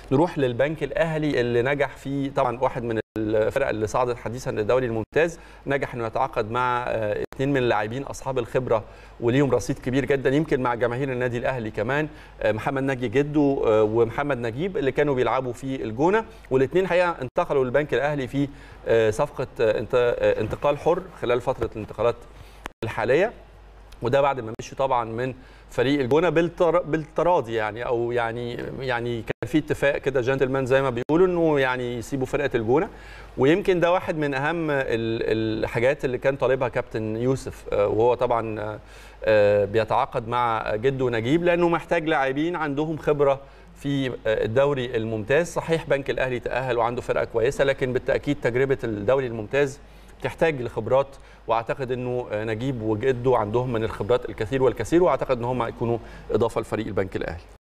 نروح للبنك الاهلي اللي نجح فيه، طبعا واحد من الفرق اللي صعدت حديثا للدوري الممتاز، نجح انه يتعاقد مع اثنين من اللاعبين اصحاب الخبره وليهم رصيد كبير جدا يمكن مع جماهير النادي الاهلي كمان، محمد نجي جدو ومحمد نجيب اللي كانوا بيلعبوا في الجونه، والاثنين حقيقه انتقلوا للبنك الاهلي في صفقه انتقال حر خلال فتره الانتقالات الحاليه، وده بعد ما مشي طبعا من فريق الجونه بالتراضي يعني، او يعني كان في اتفاق كده جنتلمان زي ما بيقولوا انه يعني يسيبوا فرقه الجونه. ويمكن ده واحد من اهم الحاجات اللي كان طالبها كابتن يوسف، وهو طبعا بيتعاقد مع جدو نجيب لانه محتاج لاعبين عندهم خبره في الدوري الممتاز. صحيح بنك الاهلي تاهل وعنده فرقه كويسه، لكن بالتاكيد تجربه الدوري الممتاز تحتاج لخبرات، واعتقد انه نجيب وجده عندهم من الخبرات الكثير والكثير، واعتقد ان هم هيكونوا اضافه لفريق البنك الاهلي.